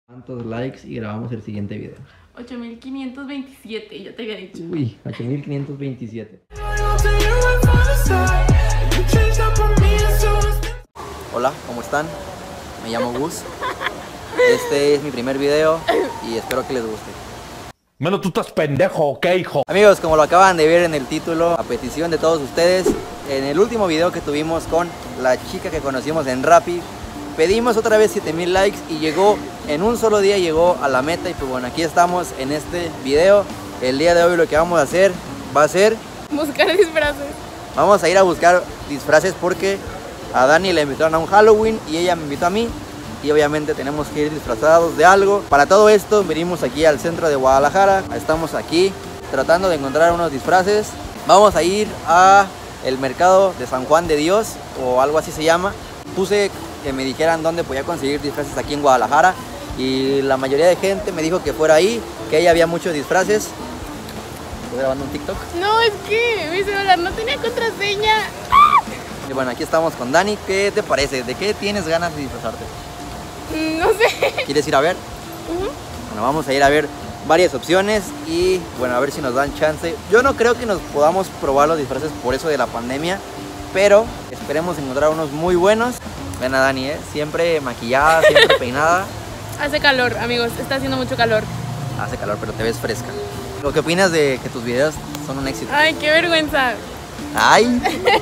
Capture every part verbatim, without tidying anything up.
¿Cuántos likes y grabamos el siguiente video? ocho mil quinientos veintisiete, ya te había dicho. Uy, ocho mil quinientos veintisiete. Hola, ¿cómo están? Me llamo Gus. Este es mi primer video y espero que les guste. Menos tú estás pendejo, ¿ok, hijo? Amigos, como lo acaban de ver en el título, a petición de todos ustedes, en el último video que tuvimos con la chica que conocimos en Rappi, pedimos otra vez siete mil likes y llegó, en un solo día llegó a la meta. Y pues bueno, aquí estamos en este video. El día de hoy lo que vamos a hacer va a ser buscar disfraces. Vamos a ir a buscar disfraces porque a Dani le invitaron a un Halloween y ella me invitó a mí. Y obviamente tenemos que ir disfrazados de algo. Para todo esto venimos aquí al centro de Guadalajara. Estamos aquí tratando de encontrar unos disfraces. Vamos a ir a el mercado de San Juan de Dios o algo así se llama. Puse que me dijeran dónde podía conseguir disfraces aquí en Guadalajara y la mayoría de gente me dijo que fuera ahí, que ahí había muchos disfraces. ¿Estoy grabando un TikTok? No, es que mi celular no tenía contraseña. Y bueno, aquí estamos con Dani. ¿Qué te parece? ¿De qué tienes ganas de disfrazarte? No sé. ¿Quieres ir a ver? Uh-huh. Bueno, vamos a ir a ver varias opciones y bueno, a ver si nos dan chance. Yo no creo que nos podamos probar los disfraces por eso de la pandemia, pero esperemos encontrar unos muy buenos. Ven a Dani, ¿eh? Siempre maquillada, siempre peinada. Hace calor, amigos, está haciendo mucho calor. Hace calor, pero te ves fresca. ¿Lo que opinas de que tus videos son un éxito? Ay, qué vergüenza. ¡Ay!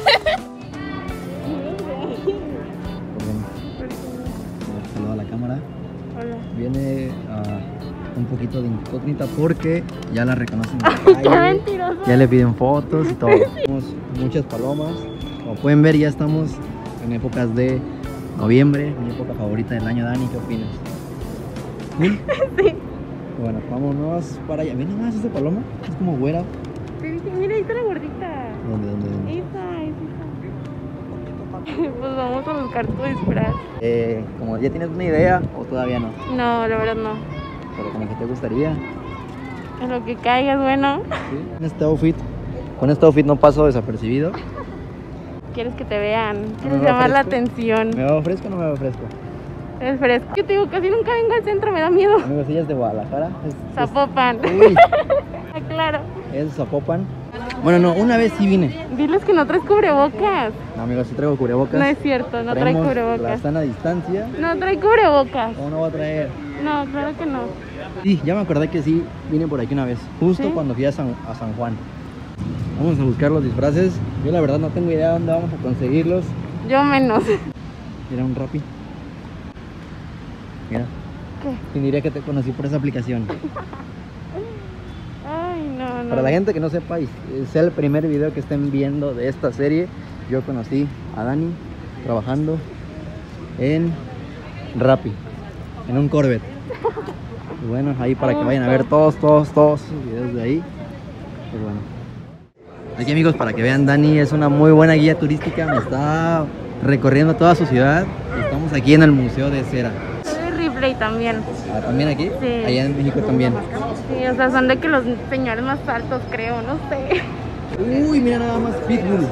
Saluda a la cámara. Hola. Viene uh, un poquito de incógnita porque ya la reconocen. Qué mentiroso. Ya le piden fotos y todo. Tenemos muchas palomas. Como pueden ver, ya estamos en épocas de noviembre, mi época favorita del año. Dani, ¿qué opinas? ¿Sí? Sí. Bueno, vámonos para allá. Mira más esta paloma, es como güera. Te dije, mira, ahí está la gordita. ¿Dónde, dónde, dónde? Esa, es esa. Pues vamos a buscar tu disfraz. Eh, como ya tienes una idea o todavía no, No, la verdad no. pero como que te gustaría. En lo que caigas, bueno. ¿Sí? En este outfit, con este outfit no paso desapercibido. Quieres que te vean, ¿Me quieres veo llamar la fresco? atención. ¿Me veo fresco o no me veo fresco? Es fresco. Yo te digo, casi nunca vengo al centro, me da miedo. Amigos, ella es de Guadalajara. Es, es- Zapopan. Uy, Ah, claro. es de Zapopan. Bueno, no, una vez sí vine. Diles que no traes cubrebocas. No, amigos, sí traigo cubrebocas. No es cierto, no trae Traemos la cubrebocas. sana distancia. No trae cubrebocas. ¿Cómo no va a traer? No, claro que no. Sí, ya me acordé que sí vine por aquí una vez. Justo ¿Sí? cuando fui a San, a San Juan. Vamos a buscar los disfraces. Yo la verdad no tengo idea de dónde vamos a conseguirlos. Yo menos. Mira un Rappi. Mira. ¿Qué? ¿Quién diría que te conocí por esa aplicación? Ay, no, no. Para la gente que no sepa y sea el primer video que estén viendo de esta serie, yo conocí a Dani trabajando en Rappi, en un Corvette. Y bueno, ahí para que vayan a ver todos, todos, todos sus videos de ahí. Pues bueno. Aquí, amigos, para que vean, Dani es una muy buena guía turística. Me está recorriendo toda su ciudad. Estamos aquí en el Museo de Cera. Soy de Ripley también. Ah, ¿también aquí? Sí. Allá en México también. Sí, o sea, son de que los señores más altos, creo, no sé. Uy, mira nada más, Pitbull.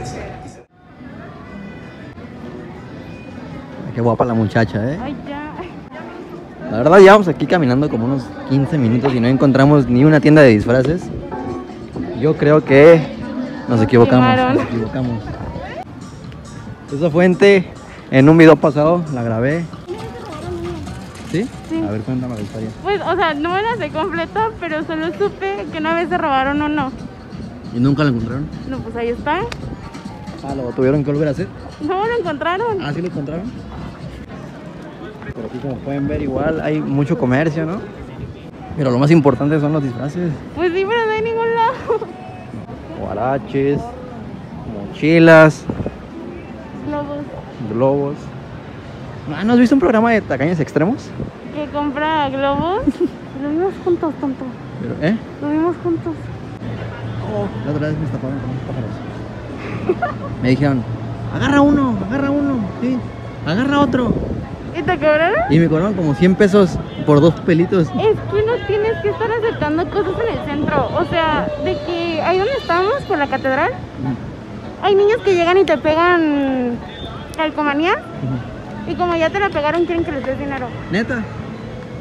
Qué guapa la muchacha, ¿eh? Ay, ya. La verdad, llevamos aquí caminando como unos quince minutos y no encontramos ni una tienda de disfraces. Yo creo que nos equivocamos. Quemaron. Nos equivocamos. Esa fuente, en un video pasado, la grabé. ¿Sí? Sí. A ver, cuéntame la historia. Pues, o sea, no me la sé completa, pero solo supe que una vez se robaron uno. ¿Y nunca la encontraron? No, pues ahí está. Ah, ¿lo tuvieron que volver a hacer? No, lo encontraron. Ah, ¿sí lo encontraron? Pero aquí, como pueden ver, igual hay mucho comercio, ¿no? Pero lo más importante son los disfraces. Pues sí, pero no hay ningún lado. Guaraches, mochilas, Globos. globos. Ah, ¿no has visto un programa de tacaños extremos? Que compra globos. Lo vimos juntos, tonto. Pero, ¿eh? Lo vimos juntos. La otra vez me estafaron con unos pájaros. Me dijeron, agarra uno, agarra uno, sí, agarra otro. ¿Y te cobraron? Y me cobraron como cien pesos por dos pelitos. Es que no tienes que estar aceptando cosas en el centro. O sea, de que ahí donde estamos, por la catedral, hay niños que llegan y te pegan calcomanía. Y como ya te la pegaron, quieren que les des dinero. ¿Neta?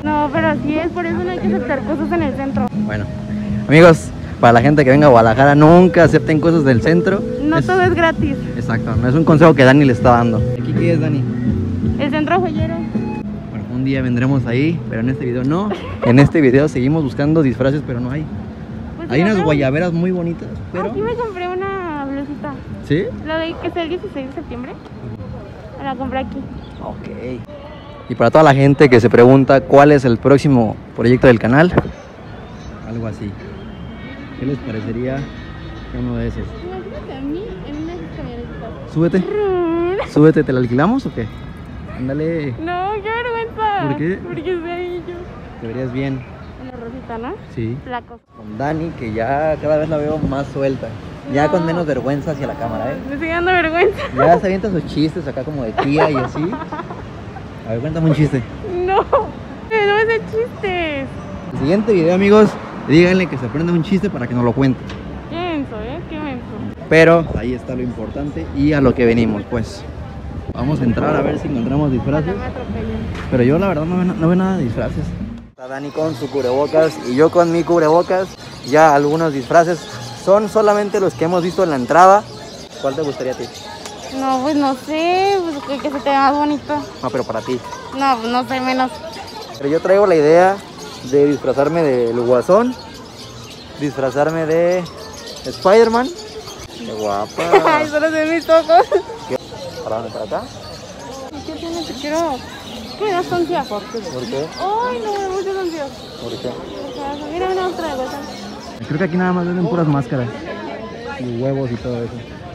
No, pero así es, por eso no hay que aceptar cosas en el centro. Bueno, amigos, para la gente que venga a Guadalajara, nunca acepten cosas del centro. No Es- todo es gratis. Exacto, no es un consejo que Dani le está dando. ¿Aquí qué es, Dani? El centro joyero. Bueno, un día vendremos ahí, pero en este video no. En este video seguimos buscando disfraces, pero no hay. Pues Hay unas acá- guayaberas muy bonitas, pero... Aquí me compré una blusita. ¿Sí? La de que es el dieciséis de septiembre. Me la compré aquí. Ok. Y para toda la gente que se pregunta cuál es el próximo proyecto del canal, algo así. ¿Qué les parecería uno de esos? Imagínate a mí en una camioneta. Súbete, súbete, ¿te la alquilamos o qué? Ándale, No, qué vergüenza. ¿Por qué? Porque soy yo. te verías bien. Una rosita, ¿no? Sí. Flacos. Con Dani, que ya cada vez la veo más suelta. Ya con menos vergüenza hacia la cámara, ¿eh? Me estoy dando vergüenza. Ya se avientan sus chistes acá como de tía y así. A ver, cuéntame un chiste. No, no me sé chistes. El siguiente video, amigos, díganle que se aprenda un chiste para que nos lo cuente. Qué menso, ¿eh? Qué menso. Pero ahí está lo importante y a lo que venimos, pues. Vamos a entrar a ver si encontramos disfraces. Ojalá me atropellen. Pero yo la verdad no veo, no veo nada de disfraces. Está Dani con su cubrebocas y yo con mi cubrebocas. Ya algunos disfraces son solamente los que hemos visto en la entrada. ¿Cuál te gustaría a ti? No, pues no sé, pues que, que se te vea más bonito. No, pero para ti. No, pues no sé, menos. Pero yo traigo la idea de disfrazarme del Guasón, disfrazarme de Spider-Man. ¡Qué Ay, guapa! solo se ven mis ojos. ¿Para dónde? ¿Para acá? ¿Qué tiene? Te quiero. ¿Qué me das ansia? ¿Por qué? Ay, no, me da muchas ansias. ¿Por qué? Mira, una otra de WhatsApp. Creo que aquí nada más venden puras máscaras y huevos y todo eso.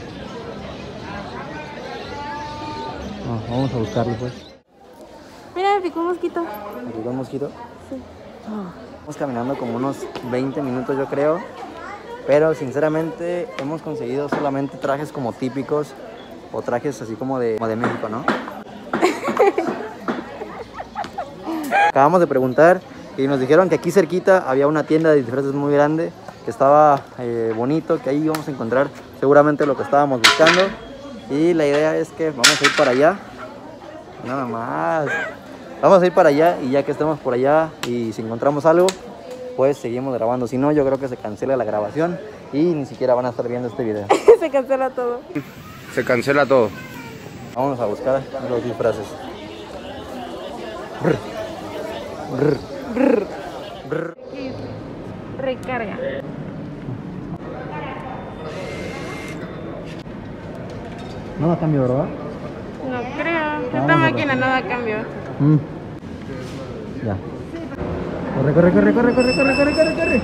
No, vamos a buscarlo pues. Mira, me picó un mosquito. ¿Me picó un mosquito? Sí. Estamos caminando como unos veinte minutos yo creo. Pero sinceramente hemos conseguido solamente trajes como típicos o trajes así como de, como de México, ¿no? Acabamos de preguntar y nos dijeron que aquí cerquita había una tienda de disfraces muy grande, que estaba eh, bonito, que ahí íbamos a encontrar seguramente lo que estábamos buscando. Y la idea es que vamos a ir para allá, nada más. Vamos a ir para allá y ya que estemos por allá y si encontramos algo, pues seguimos grabando. Si no, yo creo que se cancela la grabación y ni siquiera van a estar viendo este video. Se cancela todo. Se cancela todo. Vamos a buscar los disfraces. Brr. Brr. Brr. Brr. Aquí, recarga. No da cambio, ¿verdad? No creo. Esta Vamos a máquina ver. no da cambio. Mm. Ya. Corre, corre, corre, corre, corre, corre, corre, corre, corre.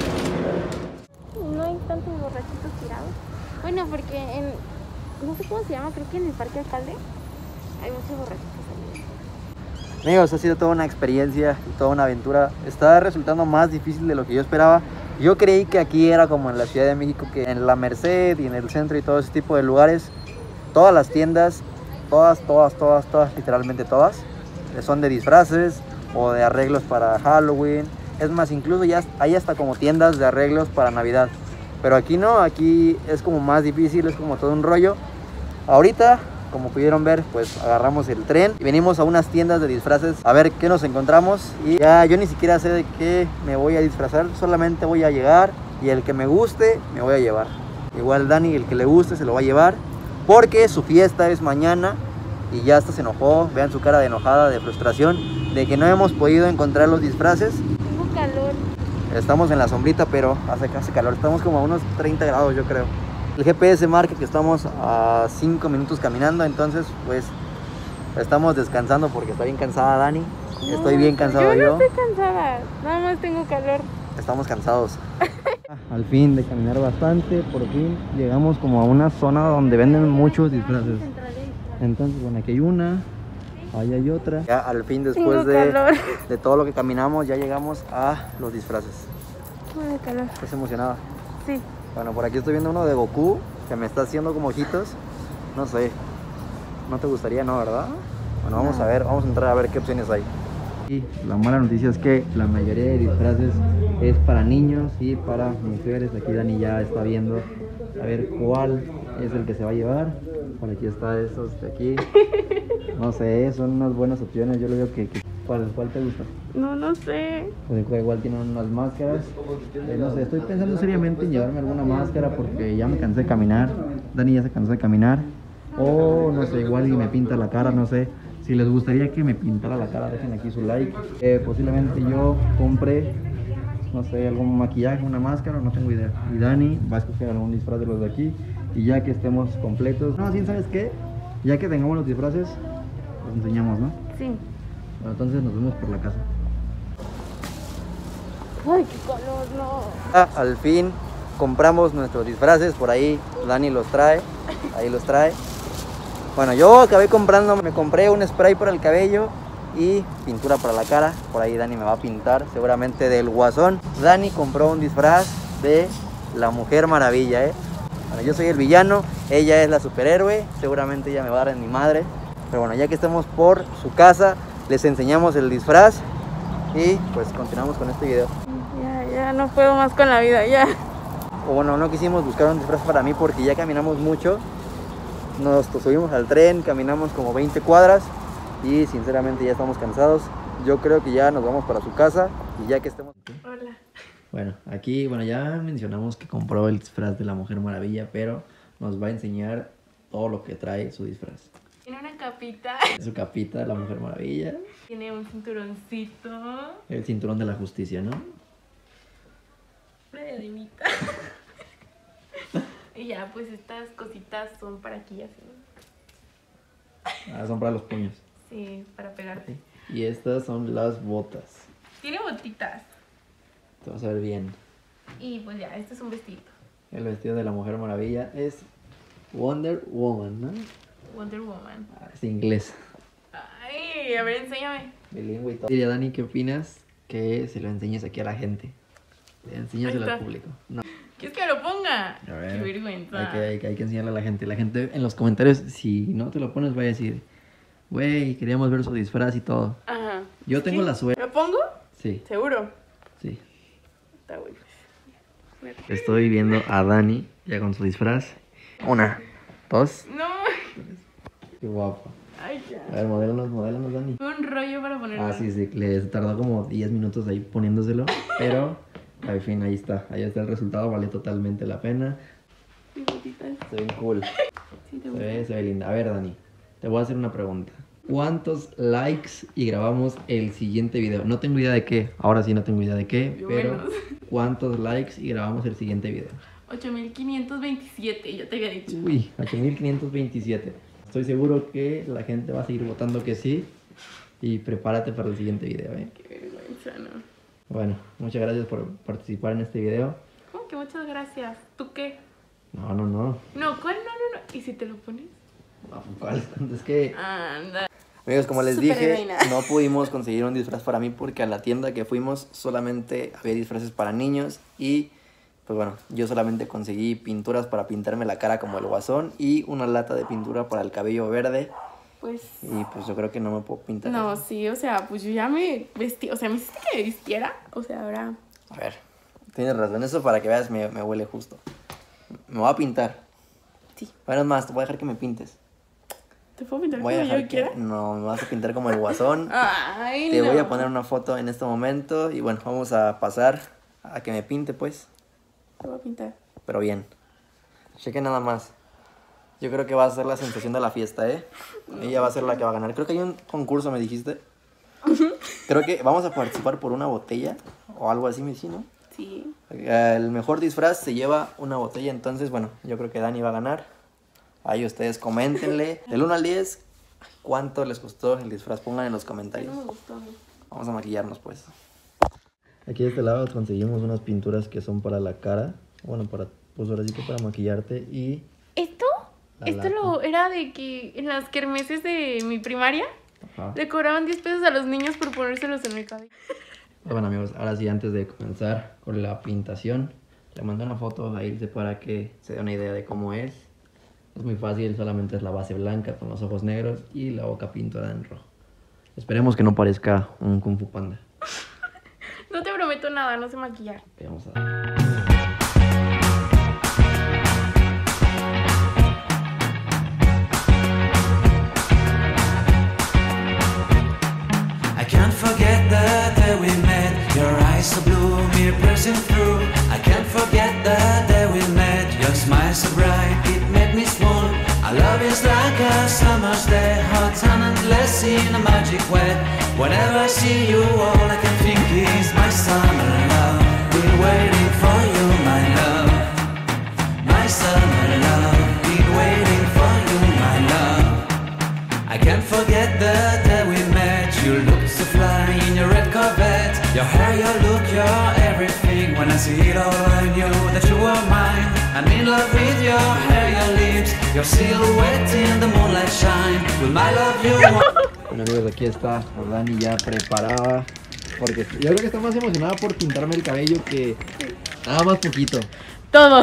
No hay tantos borrachitos tirados. Bueno, porque en. No sé cómo se llama, creo que en el Parque Alcalde hay muchos borrachitos ahí. Amigos, ha sido toda una experiencia y toda una aventura. Está resultando más difícil de lo que yo esperaba. Yo creí que aquí era como en la Ciudad de México, que en la Merced y en el centro y todo ese tipo de lugares, todas las tiendas, todas, todas, todas, todas, literalmente todas, son de disfraces o de arreglos para Halloween. Es más, incluso ya hay hasta como tiendas de arreglos para Navidad. Pero aquí no, aquí es como más difícil, es como todo un rollo. Ahorita, como pudieron ver, pues agarramos el tren y venimos a unas tiendas de disfraces a ver qué nos encontramos. Y ya yo ni siquiera sé de qué me voy a disfrazar, solamente voy a llegar y el que me guste me voy a llevar. Igual Dani, el que le guste se lo va a llevar, porque su fiesta es mañana y ya hasta se enojó. Vean su cara de enojada, de frustración, de que no hemos podido encontrar los disfraces. Tengo calor. Estamos en la sombrita, pero hace casi calor. Estamos como a unos treinta grados, yo creo. El G P S marca que estamos a cinco minutos caminando, entonces pues estamos descansando porque está bien cansada Dani. Estoy bien cansado yo. yo. No estoy cansada, nada más tengo calor. Estamos cansados. Al fin de caminar bastante, por fin llegamos como a una zona donde venden muchos disfraces. Entonces, bueno, aquí hay una, ahí hay otra. Ya al fin, después de, de todo lo que caminamos, ya llegamos a los disfraces. Tengo calor. ¿Estás emocionada? Sí. Bueno, por aquí estoy viendo uno de Goku que me está haciendo como ojitos. No sé. ¿No te gustaría, no, verdad? Bueno, vamos No. a ver, vamos a entrar a ver qué opciones hay. Y la mala noticia es que la mayoría de disfraces es para niños y para mujeres. Aquí Dani ya está viendo a ver cuál es el que se va a llevar. Por aquí está estos de aquí. No sé, son unas buenas opciones. Yo le digo que, que ¿Cuál, cuál te gusta? No, no sé. Pues igual tienen unas máscaras. Eh, no sé, estoy pensando seriamente en llevarme alguna máscara porque ya me cansé de caminar. Dani ya se cansó de caminar. O no sé, igual y me pinta la cara, no sé. Si les gustaría que me pintara la cara, dejen aquí su like. Eh, posiblemente yo compre, no sé, algún maquillaje, una máscara, no tengo idea. Y Dani va a escoger algún disfraz de los de aquí. Y ya que estemos completos, no, ¿sí sabes qué? Ya que tengamos los disfraces, los enseñamos, ¿no? Sí. Bueno, entonces nos vemos por la casa. Ay, qué calor, no. Ah, al fin compramos nuestros disfraces, por ahí Dani los trae, ahí los trae. Bueno, yo acabé comprando, me compré un spray para el cabello y pintura para la cara. Por ahí Dani me va a pintar, seguramente del Guasón. Dani compró un disfraz de la Mujer Maravilla, ¿eh? Bueno, yo soy el villano, ella es la superhéroe, seguramente ella me va a dar en mi madre. Pero bueno, ya que estamos por su casa, les enseñamos el disfraz y pues continuamos con este video. Ya, ya no puedo más con la vida, ya. O bueno, no quisimos buscar un disfraz para mí porque ya caminamos mucho. Nos subimos al tren, caminamos como veinte cuadras y sinceramente ya estamos cansados. Yo creo que ya nos vamos para su casa y ya que estemos... Hola. Bueno, aquí, bueno, ya mencionamos que compró el disfraz de la Mujer Maravilla, pero nos va a enseñar todo lo que trae su disfraz. Tiene una capita. Su capita de la Mujer Maravilla. Tiene un cinturoncito. El cinturón de la justicia, ¿no? Una diademita. Y ya, pues estas cositas son para aquí así. Ah, son para los puños. Sí, para pegarte. Y estas son las botas. Tiene botitas. Te vas a ver bien. Y pues ya, este es un vestido. El vestido de la Mujer Maravilla es Wonder Woman, ¿no? Wonder Woman. Ah, es inglés. Ay, a ver, enséñame. Bilingüe y todo. Diría, Dani, ¿qué opinas que se lo enseñes aquí a la gente? Enséñaselo al público. No. ¿Quieres que me lo ponga? A ver, qué vergüenza. Hay que, hay, que, hay que enseñarle a la gente. La gente en los comentarios, si no te lo pones, va a decir, güey, queríamos ver su disfraz y todo. Ajá. Yo tengo ¿Sí? la suerte. ¿Lo pongo? Sí, ¿Seguro? sí. Está bueno. Estoy viendo a Dani ya con su disfraz. Una, dos. No. Qué guapo. Ay, ya. A ver, modélanos, modélanos, Dani. Fue un rollo para ponerlo. Ah, sí, sí, le tardó como diez minutos ahí poniéndoselo, pero al fin ahí está, ahí está el resultado, vale totalmente la pena. Sí, botitas. Se ve cool, Sí, te se gusta. ve, se ve linda. A ver, Dani, te voy a hacer una pregunta. ¿Cuántos likes y grabamos el siguiente video? No tengo idea de qué, ahora sí no tengo idea de qué, Yo pero menos. ¿cuántos likes y grabamos el siguiente video? ocho mil quinientos veintisiete, ya te había dicho. Uy, ocho mil quinientos veintisiete. Estoy seguro que la gente va a seguir votando que sí. Y prepárate para el siguiente video, ¿eh? Qué vergüenza, ¿no? Bueno, muchas gracias por participar en este video. ¿Cómo que muchas gracias? ¿Tú qué? No, no, no. No, ¿cuál? No, no, no. ¿Y si te lo pones? No, ¿cuál? Es que... Anda. Amigos, como les Súper dije, heroína. no pudimos conseguir un disfraz para mí porque a la tienda que fuimos solamente había disfraces para niños y... Pues bueno, yo solamente conseguí pinturas para pintarme la cara como el Guasón y una lata de pintura para el cabello verde. Pues... Y pues yo creo que no me puedo pintar. No, eso. sí, o sea, pues yo ya me vestí, o sea, me hiciste que me vistiera, o sea, ahora... A ver, tienes razón, eso para que veas me, me huele justo. Me voy a pintar. Sí. Bueno, es más, te voy a dejar que me pintes. ¿Te puedo pintar Voy a como dejar yo que... quiera? No, me vas a pintar como el Guasón. Ay, Te no. voy a poner una foto en este momento y bueno, vamos a pasar a que me pinte pues, Te voy a pintar. pero bien. Cheque nada más. Yo creo que va a ser la sensación de la fiesta, ¿eh? Ella va a ser la que va a ganar. Creo que hay un concurso, me dijiste. Creo que vamos a participar por una botella o algo así, me dijiste, ¿no? Sí. El mejor disfraz se lleva una botella, entonces bueno, yo creo que Dani va a ganar. Ahí ustedes coméntenle del uno al diez cuánto les costó el disfraz, pongan en los comentarios. No me gustó a mí. Vamos a maquillarnos pues. Aquí de este lado conseguimos unas pinturas que son para la cara. Bueno, para, pues ahora sí que para maquillarte y... ¿Esto? La Esto lata. lo era de que en las kermeses de mi primaria Ajá. le cobraban diez pesos a los niños por ponérselos en el cabello. Bueno amigos, ahora sí antes de comenzar con la pintación, le mandé una foto a Ilse para que se dé una idea de cómo es. Es muy fácil, solamente es la base blanca con los ojos negros y la boca pintada en rojo. Esperemos que no parezca un Kung Fu Panda. No te prometo nada, no sé maquillar. Ok, vamos a... I can't forget the day we met. Your eyes so blue, me piercing through. I can't forget the day we met. Your smile so bright, it made me swoon. Our love is like a summer's day, hot and endless in a magic way. Whenever I see you, all I can think is my summer love. Been waiting for you, my love. My summer love. Been waiting for you, my love. I can't forget the day we met. You look so fly in your red Corvette. Your hair, your look, your everything. When I see it all, I knew that you were mine. I'm in love with your hair, your lips, your silhouette in the moonlight shine. With my love you want. Bueno amigos, aquí está Dani ya preparada. Porque yo creo que está más emocionada por pintarme el cabello que nada más poquito. Todo.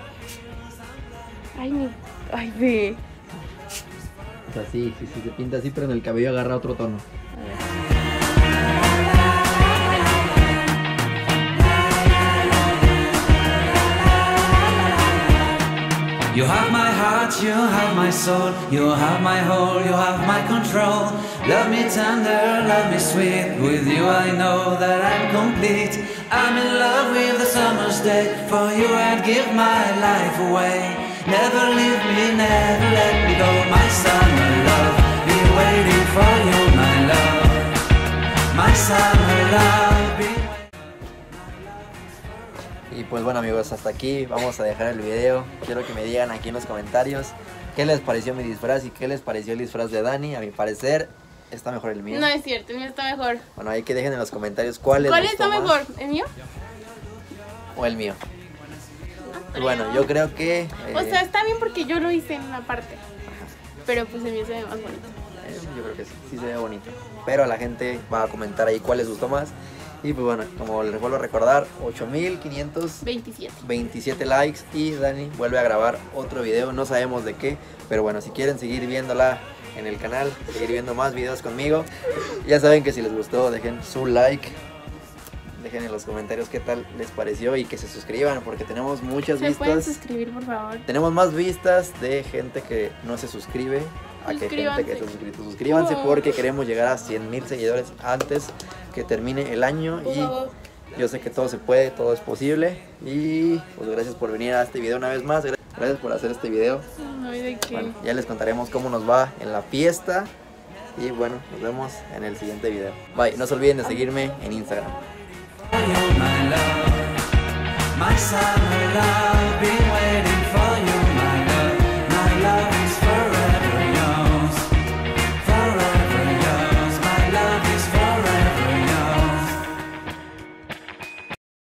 Ay, mi... Ay, ve. O sea, sí, sí, sí, se pinta así, pero en el cabello agarra otro tono. You have my heart, you have my soul, you have my whole, you have my control. Love me tender, love me sweet, with you I know that I'm complete. I'm in love with the summer's day, for you I'd give my life away. Never leave me, never let me go, my summer love. Be waiting for you, my love. My summer love. Be... Y pues bueno amigos, hasta aquí vamos a dejar el video. Quiero que me digan aquí en los comentarios qué les pareció mi disfraz y qué les pareció el disfraz de Dani. A mi parecer está mejor el mío. No es cierto, el mío está mejor. Bueno, ahí que dejen en los comentarios cuál les ¿Cuál gustó está más, mejor? ¿El mío? o el mío. Y bueno, yo creo que... eh, O sea, está bien porque yo lo hice en una parte. Pero pues el mío se ve más bonito. eh, yo creo que sí, sí se ve bonito. Pero la gente va a comentar ahí cuál les gustó más. Y pues bueno, como les vuelvo a recordar, ocho mil quinientos veintisiete. veintisiete likes y Dani vuelve a grabar otro video, no sabemos de qué, pero bueno, si quieren seguir viéndola en el canal, seguir viendo más videos conmigo, ya saben que si les gustó dejen su like, dejen en los comentarios qué tal les pareció y que se suscriban porque tenemos muchas ¿Se pueden vistas, suscribir, por favor? tenemos más vistas de gente que no se suscribe a que gente que se suscribe. Suscríbanse Oh. porque queremos llegar a cien mil seguidores antes que termine el año Por y favor. yo sé que todo se puede, todo es posible y pues gracias por venir a este video una vez más, gracias por hacer este video. No, ¿y de qué? Bueno, ya les contaremos cómo nos va en la fiesta y bueno, nos vemos en el siguiente video. Bye, no se olviden de seguirme en Instagram. My love, my summer love.